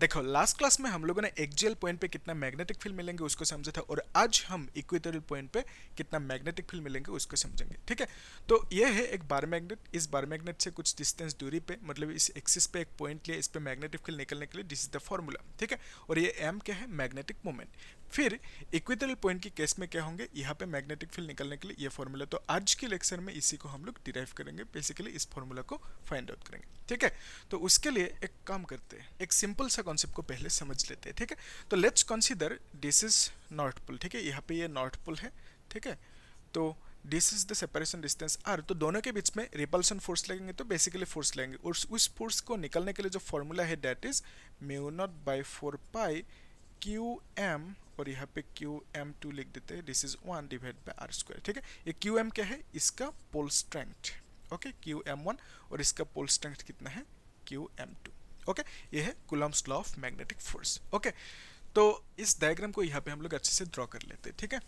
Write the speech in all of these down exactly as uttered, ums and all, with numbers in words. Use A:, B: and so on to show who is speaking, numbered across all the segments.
A: देखो last class में हम लोगों ने एक्सियल पॉइंट पे कितना मैग्नेटिक फील्ड मिलेंगे उसको समझा था, और आज हम इक्वेटोरियल पॉइंट पे कितना मैग्नेटिक फील्ड मिलेंगे उसको समझेंगे। ठीक है, तो ये है एक बार मैग्नेट। इस बार मैग्नेट से कुछ डिस्टेंस दूरी पे, मतलब इस एक्सिस पे एक पॉइंट लिया, इस पे मैग्नेटिक फील्ड निकलने के लिए दिस इज द फॉर्मूला। ठीक है, और ये एम क्या है, मैग्नेटिक मोमेंट। फिर इक्वेटोरियल पॉइंट की केस में क्या होंगे, यहाँ पे मैग्नेटिक फील्ड निकलने के लिए ये फॉर्मूला। तो आज के लेक्चर में इसी को हम लोग डिराइव करेंगे, बेसिकली इस फॉर्मूला को फाइंड आउट करेंगे। ठीक है, तो उसके लिए एक काम करते हैं, एक सिंपल सा कॉन्सेप्ट को पहले समझ लेते हैं। ठीक है, तो let's consider this is north pole. ठीक है, यहाँ पे ये नॉर्थ पोल है। ठीक है, तो this is the separation distance R. तो दोनों के बीच में रिपल्सन फोर्स लगेंगे, तो बेसिकली फोर्स लगेंगे, और उस फोर्स को निकलने के लिए जो फॉर्मूला है that is mu naught by four pi Q M, और यहाँ पे क्यू एम टू लिख देते हैं, this is one divide by R square. ठीक है, ये क्यू एम क्या है, इसका pole strength. Okay, Q M one, और इसका पोल स्ट्रेंथ कितना है, क्यू एम टू। ओके, ये है Coulomb's law of magnetic force. Okay, तो इस डायग्राम को यहाँ पे हम लोग अच्छे से ड्रॉ कर लेते हैं। ठीक है,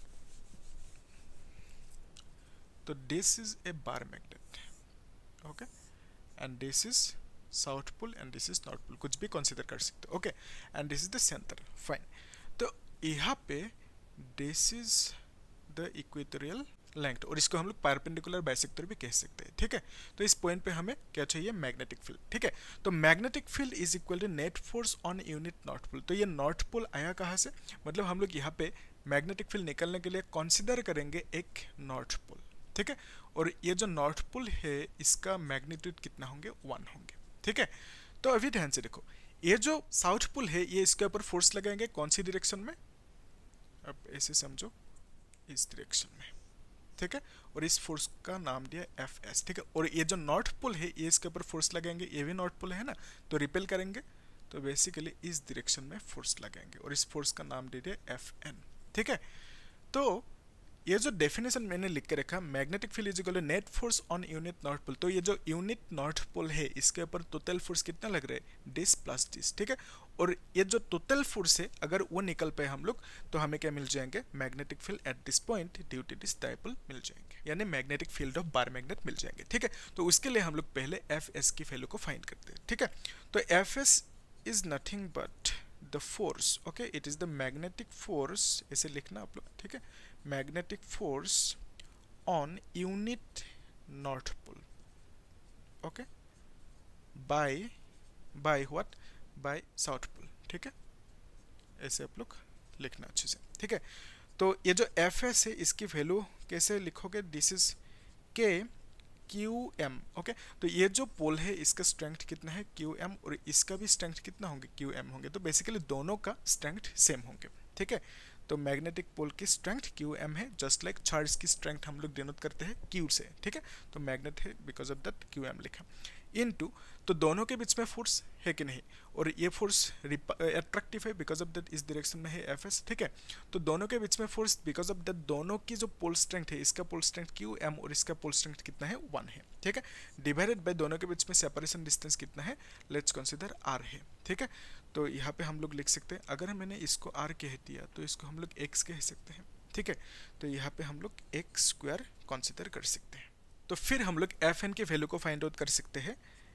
A: तो this is a bar magnet. Okay, and this is south pole and this is north pole, कुछ भी कंसीडर कर सकते हो। Okay, and this is the centre. Fine, तो यहाँ पे this is the equatorial length, और इसको हम लोग परपेंडिकुलर बाइसेक्टर भी कह सकते हैं। ठीक है, तो इस पॉइंट पे हमें क्या चाहिए, मैग्नेटिक फील्ड। ठीक है, तो magnetic field is equal to net force on unit north pole. तो ये नॉर्थ पोल आया कहाँ से, मतलब हम लोग यहाँ पे मैग्नेटिक फील्ड निकलने के लिए कंसीडर करेंगे एक नॉर्थ पोल। ठीक है, और ये जो नॉर्थ पोल है इसका मैग्नीट्यूड कितना होंगे, वन होंगे। ठीक है, तो अभी ध्यान से देखो, ये जो साउथ पोल है ये इसके ऊपर फोर्स लगाएंगे कौन सी डायरेक्शन में, अब ऐसे समझो, इस डायरेक्शन में। ठीक है, और इस फोर्स का नाम दिया एफ एस। ठीक है, और ये जो नॉर्थ पोल है ये इसके ऊपर फोर्स लगाएंगे, ये भी नॉर्थ पोल है ना, तो रिपेल करेंगे, तो बेसिकली इस डायरेक्शन में फोर्स लगाएंगे, और इस फोर्स का नाम दे दिया एफ एन। ठीक है, तो ये जो डेफिनेशन मैंने लिख के रखा, magnetic field is equal to net force on unit north pole. तो ये जो यूनिट नॉर्थ पोल है इसके ऊपर टोटल फोर्स कितना लग रहा है, डिस प्लस डिस। ठीक है, और ये जो टोटल फोर्स है अगर वो निकल पाए हम लोग, तो हमें क्या मिल जाएंगे, magnetic field at this point due to this dipole मिल जाएंगे, यानी magnetic field of bar magnet मिल जाएंगे। ठीक है, तो उसके लिए हम लोग पहले एफ एस की वैल्यू को फाइंड करते हैं। ठीक है, तो F S is nothing but the force. Okay, it is the magnetic force, ऐसे लिखना आप लोग। ठीक है, magnetic force on unit north pole. Okay, by by what, by south pole. ठीक है, ऐसे आप लोग लिखना अच्छे से। ठीक है, तो ये जो एफ एस है इसकी वैल्यू कैसे लिखोगे, this is K Q M. Okay, तो ये जो पोल है इसका स्ट्रेंथ कितना है, क्यू एम, और इसका भी स्ट्रेंथ कितना होंगे, क्यू एम होंगे। तो बेसिकली दोनों का स्ट्रेंथ सेम होंगे। ठीक है, तो मैग्नेटिक पोल की स्ट्रेंथ क्यू एम है, जस्ट लाइक चार्ज की स्ट्रेंथ हम लोग डिनोट करते हैं क्यू से। ठीक है, तो मैग्नेट है, because of that Q M लिखा। इनटू, तो दोनों के बीच में फोर्स है कि नहीं, और ये फोर्स अट्रैक्टिव है, बिकॉज ऑफ दैट इस डायरेक्शन में है एफ एस। ठीक है, तो दोनों के बीच में फोर्स, बिकॉज ऑफ दैट दोनों की जो पोल स्ट्रेंथ है, इसका पोल स्ट्रेंथ क्यू एम और इसका पोल स्ट्रेंथ कितना है, वन है। ठीक है, डिवाइडेड बाय दोनों के बीच में सेपरेशन डिस्टेंस कितना है, लेट्स कंसीडर आर है। ठीक है, तो यहाँ पे हम लोग लिख सकते हैं, अगर मैंने इसको आर कह दिया तो इसको हम लोग एक्स कह सकते हैं। ठीक है, तो यहाँ पे हम लोग एक्स स्क्वायर कंसीडर कर सकते हैं। तो फिर हम लोग एफ एन की वैल्यू को फाइंड आउट कर सकते हैं।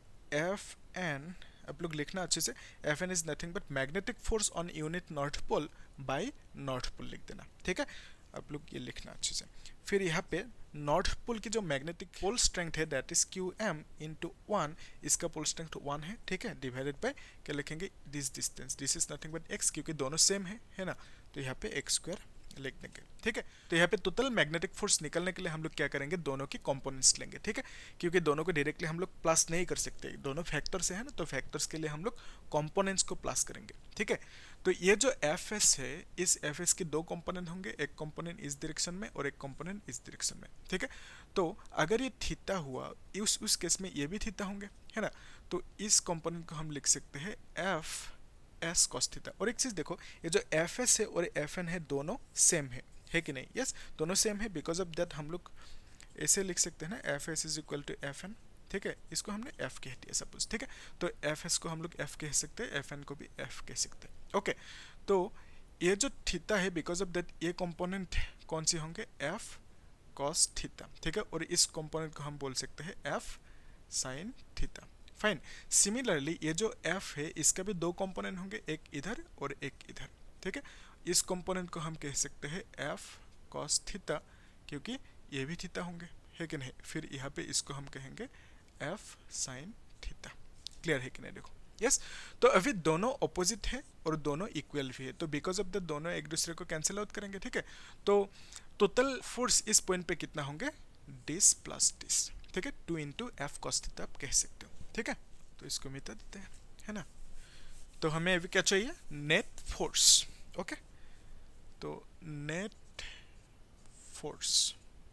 A: एफ एन आप लोग लिखना अच्छे से, F N is nothing but magnetic force on unit north pole by north pole लिख देना। ठीक है, आप लोग ये लिखना अच्छे से। फिर यहाँ पे नॉर्थ पोल की जो मैग्नेटिक पोल स्ट्रेंथ है that is Q M into one, इसका पोल स्ट्रेंथ वन है। ठीक है, डिवाइडेड बाय क्या लिखेंगे, this distance, this is nothing but X, क्योंकि दोनों सेम है है ना, तो यहाँ पे एक्स स्क्वायर लिख देंगे। ठीक है, तो यहाँ पे टोटल मैग्नेटिक फोर्स निकलने के लिए हम लोग क्या करेंगे, दोनों की कंपोनेंट्स लेंगे। ठीक है, क्योंकि दोनों को डायरेक्टली हम लोग प्लस नहीं कर सकते, दोनों फैक्टर्स है ना, तो फैक्टर्स के लिए हम लोग कंपोनेंट्स को प्लस करेंगे। ठीक है, तो ये जो एफ एस है, इस एफ एस के दो कंपोनेंट होंगे, एक कंपोनेंट इस डायरेक्शन में और एक कंपोनेंट इस डायरेक्शन में। ठीक है, तो अगर ये थीटा हुआ, उस उस केस में ये भी थीटा होंगे, है ना, तो इस कंपोनेंट को हम लिख सकते हैं एफ एस कॉस थीटा। और एक चीज देखो, ये जो एफ एस है और एफ एन है दोनों सेम है, है कि नहीं, यस yes, दोनों सेम है, बिकॉज ऑफ दैट हम लोग ऐसे लिख सकते हैं ना, F S is equal to F N. ठीक है, इसको हमने एफ कह दिया सपोज। ठीक है, तो एफ एस को हम लोग एफ कह सकते हैं, एफ एन को भी एफ कह सकते हैं। ओके, तो ये जो थीटा है, बिकॉज ऑफ दैट ये कंपोनेंट कौन सी होंगे, एफ कॉस थीटा। ठीक है, और इस कंपोनेंट को हम बोल सकते हैं F sine theta. Fine. Similarly ये जो f है इसका भी दो कंपोनेंट होंगे, एक इधर और एक इधर, ठीक है। इस कंपोनेंट को हम कह सकते हैं f cos थीटा, क्योंकि ये भी थीटा होंगे, है कि नहीं। फिर यहाँ पे इसको हम कहेंगे f sin थीटा। क्लियर है कि नहीं, देखो यस yes? तो अभी दोनों ऑपोजिट है और दोनों इक्वल भी है, तो बिकॉज ऑफ द दोनों एक दूसरे को कैंसिल आउट करेंगे, ठीक है। तो टोटल फोर्स इस पॉइंट पे कितना होंगे, डिस प्लस डिस, ठीक है। Two into F cos theta आप कह सकते हो, ठीक है। तो इसको मिटा देते हैं, है ना। तो हमें अभी क्या चाहिए, नेट फोर्स, ओके। तो नेट फोर्स,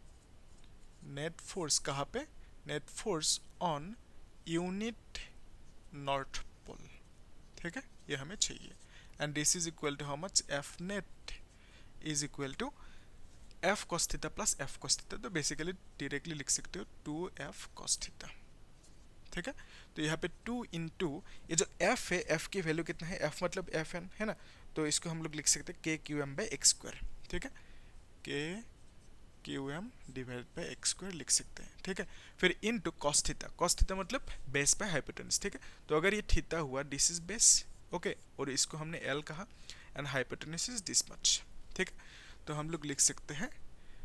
A: नेट फोर्स कहाँ पे, net force on unit north pole, ठीक है, ये हमें चाहिए। And this is equal to how much, F net is equal to F cos theta plus F cos theta. तो basically directly लिख सकते हो टू एफ कॉस थीटा, ठीक है। तो यहाँ पे टू इंटू ये जो f है, f की वैल्यू कितना है, f मतलब एफ एन, है ना। तो इसको हम लोग लिख सकते हैं K Q M by X square, ठीक है। K Q M divide by X square लिख सकते हैं, ठीक है। फिर into cos theta, cos theta मतलब बेस बाय हाइपोटेनस, ठीक है। तो अगर ये थीटा हुआ, दिस इज बेस, ओके, और इसको हमने एल कहा, and hypotenuse is this much, ठीक है। तो हम लोग लिख सकते हैं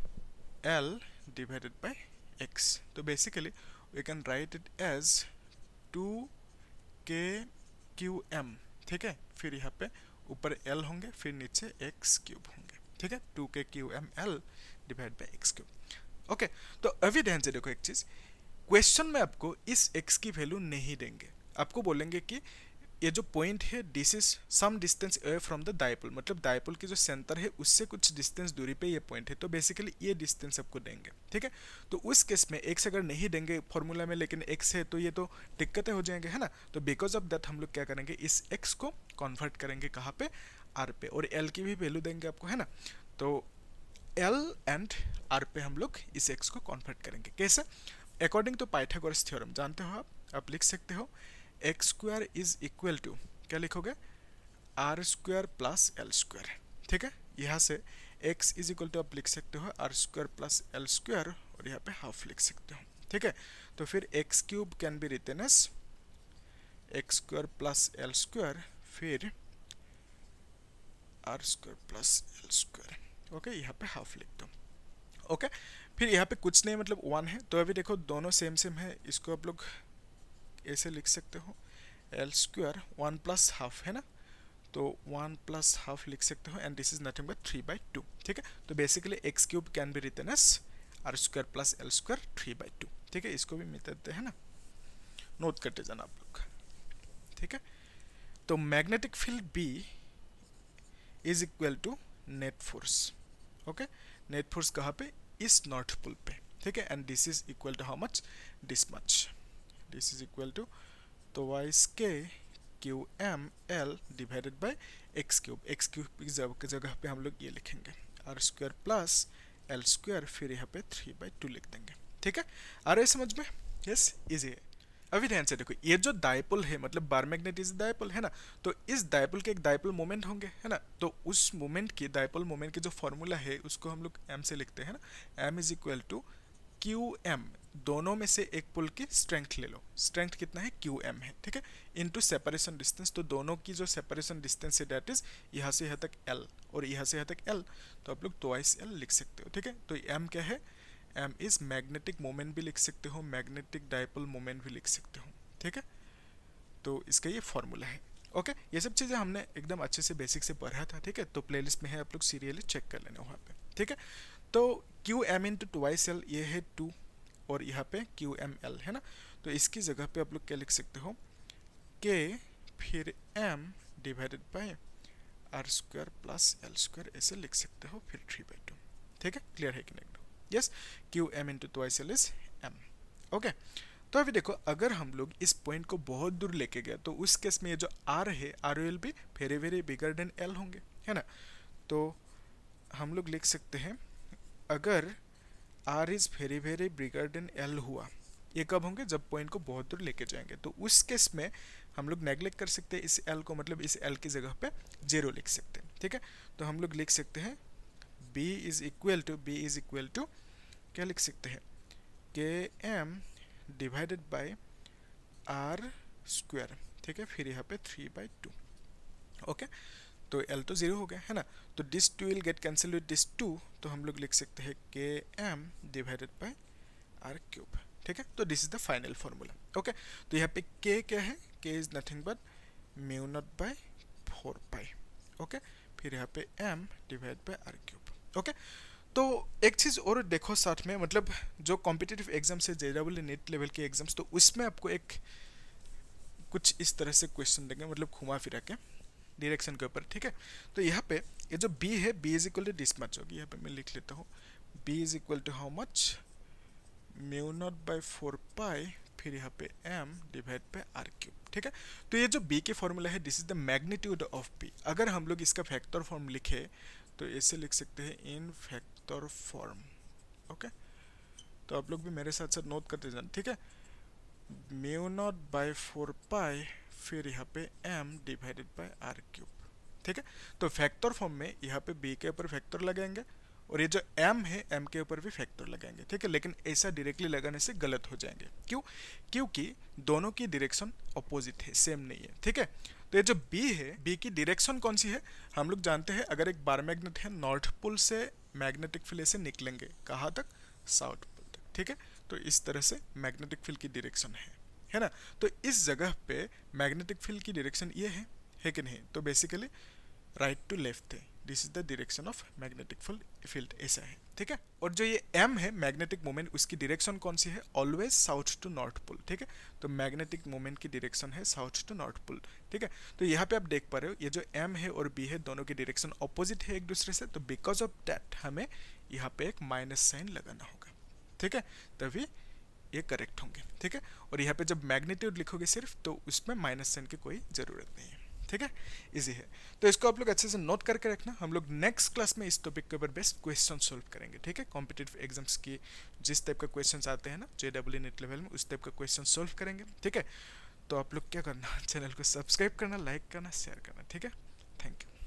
A: एल डिवाइडेड बाई एक्स। तो basically we can write it as two K Q M, ठीक है। फिर यहाँ पे ऊपर एल होंगे, फिर नीचे एक्स क्यूब होंगे, ठीक है। Two K Q M L divide by X cube, okay. तो अभी ध्यान से देखो एक चीज, क्वेश्चन में आपको इस एक्स की वैल्यू नहीं देंगे, आपको बोलेंगे कि ये जो पॉइंट है this is some distance away from the dipole, मतलब डायपोल की जो सेंटर है उससे कुछ डिस्टेंस दूरी पे ये पॉइंट है, तो बेसिकली ये डिस्टेंस आपको देंगे, ठीक है। तो उस केस में एक्स अगर नहीं देंगे फॉर्मूला में, लेकिन एक्स है, तो ये तो दिक्कतें हो जाएंगे, है ना। तो बिकॉज ऑफ दैट हम लोग क्या करेंगे, इस एक्स को कन्वर्ट करेंगे कहाँ पे, आर पे, और एल की भी वैल्यू देंगे आपको, है ना। तो एल एंड आर पे हम लोग इस एक्स को कन्वर्ट करेंगे, कैसे, अकॉर्डिंग टू पाइथागोरस थ्योरम, जानते हो आप आप लिख सकते हो X square is equal to, क्या लिखोगे, R square plus L square, ठीक है। यहाँ से एक्स इज इक्वल टू आप लिख सकते हो R square plus L square, और यहाँ पे हाफ लिख सकते हो, ठीक है। तो फिर X cube can be written as X square plus L square, फिर R square plus L square, okay, यहाँ पे हाफ लिख दो, ओके। फिर यहाँ पे कुछ नहीं, मतलब वन है। तो अभी देखो दोनों सेम सेम है, इसको आप लोग ऐसे लिख सकते हो, L square one plus half, है ना। तो वन प्लस हाफ लिख सकते हो, and this is nothing but three by two, ठीक है। तो basically X cube can be written as R square plus L square three by two, ठीक है। इसको भी मिटा देते हैं ना, नोट करते जाना आप लोग, ठीक है। तो magnetic field B is equal to net force, okay. Net force कहाँ पे, इस नॉर्थ पोल पे, ठीक है। And this is equal to how much, this much, this is equal to twice K Q M L divided by X cube. X cube की जगह पे हम लोग ये लिखेंगे R square plus L square, फिर यहाँ पे थ्री बाई टू लिख देंगे, ठीक है। आ रहा है समझ में, यस, इजी है। अभी ध्यान से देखो, ये जो डायपोल है, मतलब बार मैग्नेट इज डायपोल, है ना। तो इस डायपोल के एक डायपोल मोमेंट होंगे, है ना। तो उस मोमेंट की, डायपोल मोमेंट की जो फॉर्मूला है उसको हम लोग एम से लिखते हैं ना, M is equal to Q M, दोनों में से एक पुल की स्ट्रेंथ ले लो, स्ट्रेंथ कितना है, क्यू एम है, ठीक है, इनटू सेपरेशन डिस्टेंस। तो दोनों की जो सेपरेशन डिस्टेंस है दैट इज यहाँ से यहाँ तक एल, और यहाँ से यहाँ तक एल, तो आप लोग ट्वाइस एल लिख सकते हो, ठीक है। तो एम क्या है, एम इज मैग्नेटिक मोमेंट भी लिख सकते हो, मैग्नेटिक डायपोल मोमेंट भी लिख सकते हो, ठीक है। तो इसका ये फॉर्मूला है, ओके। ये सब चीज़ें हमने एकदम अच्छे से बेसिक से पढ़ा था, ठीक है। तो प्लेलिस्ट में है, आप लोग सीरियली चेक कर लेना वहाँ पे, ठीक है। तो Q M into twice L, ये है टू, और यहाँ पे क्यू एम एल, है ना। तो इसकी जगह पे आप लोग क्या लिख सकते हो, के फिर M divided by R square plus L square, ऐसे लिख सकते हो, फिर थ्री बाई टू, ठीक है। क्लियर है कि नहीं, yes, Q M into twice L is M, okay. तो अभी देखो, अगर हम लोग इस पॉइंट को बहुत दूर लेके गए, तो उस केस में ये जो आर है, R will be very very bigger than L होंगे, है ना। तो हम लोग लिख सकते हैं, अगर R is very very bigger than L हुआ, ये कब होंगे, जब पॉइंट को बहुत दूर लेके जाएंगे। तो उस केस में हम लोग नेगलेक्ट कर सकते हैं इस एल को, मतलब इस एल की जगह पे जीरो लिख सकते हैं, ठीक है। तो हम लोग लिख सकते हैं B is equal to, B is equal to क्या लिख सकते हैं, K M divided by R square, ठीक है, फिर यहाँ पे थ्री बाई टू। ओके, तो एल तो जीरो हो गया है ना, तो this two will get cancel with this two, तो हम लोग लिख सकते हैं K M divided by R cube, ठीक है। तो this is the final formula. Okay, तो यहाँ पे के क्या है, K is nothing but mu naught by four pi. Okay, फिर यहाँ पे M divide by R cube. Okay, तो एक चीज़ और देखो साथ में, मतलब जो कॉम्पिटिटिव एग्जाम्स है जेडब्ल्यू नेट लेवल के एग्जाम्स, तो उसमें आपको एक कुछ इस तरह से क्वेश्चन देंगे, मतलब घुमा फिरा के डायरेक्शन के ऊपर, ठीक है। तो यहाँ पे ये जो b है, b is equal to this much होगी, यहाँ पे मैं लिख लेता हूँ b is equal to how much, mu naught by four pi, फिर यहाँ पे m divide by R cube, ठीक है। तो ये जो b के फॉर्मूला है, this is the magnitude of b। अगर हम लोग इसका फैक्टर फॉर्म लिखे तो ऐसे लिख सकते हैं इन फैक्टर फॉर्म। ओके, तो आप लोग भी मेरे साथ साथ नोट करते जाना, ठीक है। Mu naught by four pi, फिर यहाँ पे m divided by R cube, ठीक है। तो फैक्टर फॉर्म में यहाँ पे b के ऊपर फैक्टर लगाएंगे और ये जो m है m के ऊपर भी फैक्टर लगाएंगे, ठीक है। लेकिन ऐसा डायरेक्टली लगाने से गलत हो जाएंगे, क्यों? क्योंकि दोनों की डायरेक्शन अपोजिट है, सेम नहीं है, ठीक है। तो ये जो b है, b की डायरेक्शन कौन सी है, हम लोग जानते हैं, अगर एक बार मैग्नेट है, नॉर्थ पोल से मैग्नेटिक फील्ड से निकलेंगे कहाँ तक, साउथ पोल तक, ठीक है। तो इस तरह से मैग्नेटिक फील्ड की डायरेक्शन है है ना। तो इस जगह पे मैग्नेटिक फील्ड की डायरेक्शन ये है है कि नहीं, तो बेसिकली राइट टू लेफ्ट है, this is the direction of magnetic field, ऐसा है, ठीक है। और जो ये m है मैग्नेटिक मोमेंट, उसकी डायरेक्शन कौन सी है, always south to north pole, ठीक है। तो मैग्नेटिक मोमेंट की डायरेक्शन है साउथ टू नॉर्थ पोल, ठीक है। तो यहाँ पे आप देख पा रहे हो, ये जो m है और b है, दोनों की डायरेक्शन ऑपोजिट है एक दूसरे से, तो बिकॉज ऑफ दैट हमें यहाँ पे एक माइनस साइन लगाना होगा, ठीक है, तभी ये करेक्ट होंगे, ठीक है। और यहाँ पे जब मैग्नीट्यूड लिखोगे सिर्फ, तो उसमें माइनस साइन की कोई ज़रूरत नहीं है, ठीक है, इजी है। तो इसको आप लोग अच्छे से नोट करके रखना, हम लोग नेक्स्ट क्लास में इस टॉपिक के ऊपर बेस्ट क्वेश्चन सॉल्व करेंगे, ठीक है। कॉम्पिटिटिव एग्जाम्स की जिस टाइप का क्वेश्चंस आते हैं ना जेडब्ल्यू नेट लेवल में, उस टाइप का क्वेश्चन सॉल्व करेंगे, ठीक है। तो आप लोग क्या करना, चैनल को सब्सक्राइब करना, लाइक करना, शेयर करना, ठीक है। Thank you.